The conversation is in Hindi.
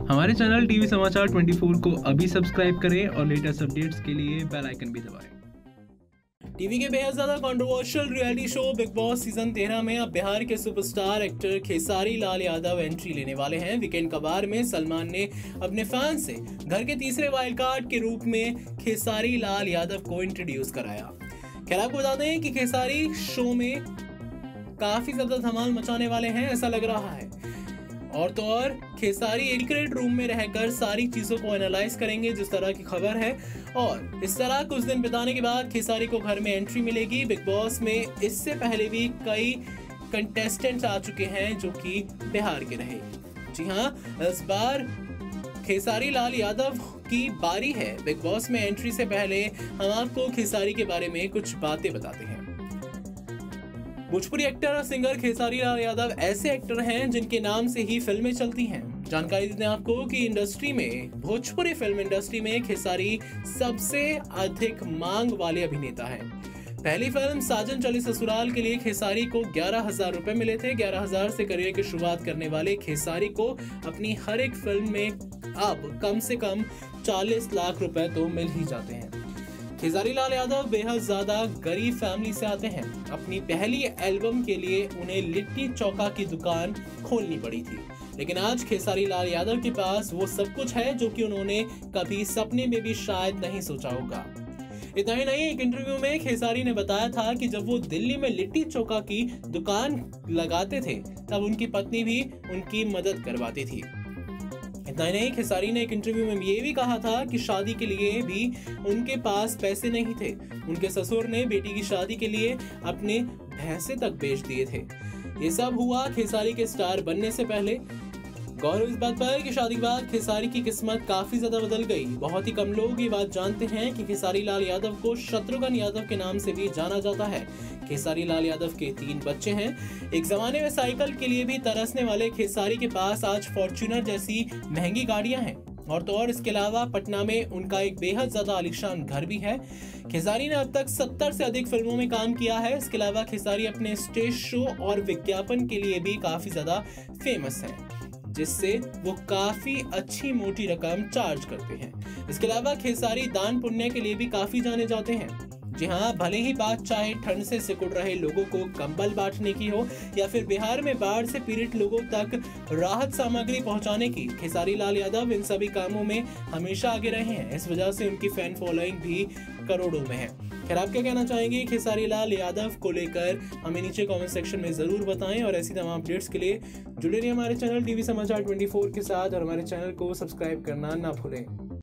हमारे चैनल टीवी समाचार 24 को अभी सब्सक्राइब करें और लेटेस्ट अपडेट्स के लिए बेल आइकन भी दबाएं। टीवी के बेहद ज्यादा controversial reality show Bigg Boss season 13 में अब बिहार के superstar actor Khesari Lal Yadav entry लेने वाले हैं। वीकेंड कबार में सलमान ने अपने फैंस से घर के तीसरे वाइल्ड कार्ड के रूप में खेसारी लाल यादव को इंट्रोड्यूस कराया। खैर आपको बता दें कि खेसारी शो में काफी ज्यादा धमाल मचाने वाले हैं, ऐसा लग रहा है। और तो और खेसारी एक सीक्रेट रूम में रहकर सारी चीजों को एनालाइज करेंगे, जिस तरह की खबर है। और इस तरह कुछ दिन बिताने के बाद खेसारी को घर में एंट्री मिलेगी। बिग बॉस में इससे पहले भी कई कंटेस्टेंट्स आ चुके हैं जो कि बिहार के रहे। जी हाँ, इस बार खेसारी लाल यादव की बारी है। बिग बॉस में एंट्री से पहले हम आपको खेसारी के बारे में कुछ बातें बताते हैं। भोजपुरी एक्टर और सिंगर खेसारी लाल यादव ऐसे एक्टर हैं जिनके नाम से ही फिल्में चलती हैं। जानकारी देते हैं आपको कि इंडस्ट्री में, भोजपुरी फिल्म इंडस्ट्री में खेसारी सबसे अधिक मांग वाले अभिनेता हैं। पहली फिल्म साजन चली ससुराल के लिए खेसारी को 11,000 रुपए मिले थे। 11,000 से करियर की शुरुआत करने वाले खेसारी को अपनी हर एक फिल्म में अब कम से कम 40 लाख रुपए तो मिल ही जाते हैं। खेसारी लाल यादव बेहद ज्यादा गरीब फैमिली से आते हैं। अपनी पहली एल्बम के लिए उन्हें लिट्टी चौका की दुकान खोलनी पड़ी थी, लेकिन आज खेसारी लाल यादव के पास वो सब कुछ है जो कि उन्होंने कभी सपने में भी शायद नहीं सोचा होगा। इतना ही नहीं, एक इंटरव्यू में खेसारी ने बताया था कि जब वो दिल्ली में लिट्टी चौका की दुकान लगाते थे तब उनकी पत्नी भी उनकी मदद करवाती थी। इतना ही नहीं, खेसारी ने एक इंटरव्यू में ये भी कहा था कि शादी के लिए भी उनके पास पैसे नहीं थे। उनके ससुर ने बेटी की शादी के लिए अपने भैंसे तक बेच दिए थे। ये सब हुआ खेसारी के स्टार बनने से पहले। गौर इस बात पर कि शादी के बाद खेसारी की किस्मत काफी ज्यादा बदल गई। बहुत ही कम लोग ये बात जानते हैं कि खेसारी लाल यादव को शत्रुघ्न यादव के नाम से भी जाना जाता है। खेसारी लाल यादव के 3 बच्चे हैं। एक जमाने में साइकिल के लिए भी तरसने वाले खेसारी के पास आज फॉर्च्यूनर जैसी महंगी गाड़ियां हैं। और तो और इसके अलावा पटना में उनका एक बेहद ज्यादा आलीशान घर भी है। खेसारी ने अब तक 70 से अधिक फिल्मों में काम किया है। इसके अलावा खेसारी अपने स्टेज शो और विज्ञापन के लिए भी काफी ज्यादा फेमस है, जिससे वो काफी अच्छी मोटी रकम चार्ज करते हैं। इसके अलावा खेसारी दान पुण्य के लिए भी काफी जाने जाते हैं। जी हाँ, भले ही बात चाहे ठंड से सिकुड़ रहे लोगों को कंबल बांटने की हो या फिर बिहार में बाढ़ से पीड़ित लोगों तक राहत सामग्री पहुंचाने की, खेसारी लाल यादव इन सभी कामों में हमेशा आगे रहे हैं। इस वजह से उनकी फैन फॉलोइंग भी करोड़ों में है। खैर आप क्या कहना चाहेंगे खेसारी लाल यादव को लेकर, हमें नीचे कमेंट सेक्शन में जरूर बताएं। और ऐसी तमाम अपडेट्स के लिए जुड़े रहिए हमारे चैनल टीवी समाचार 24 के साथ और हमारे चैनल को सब्सक्राइब करना ना भूलें।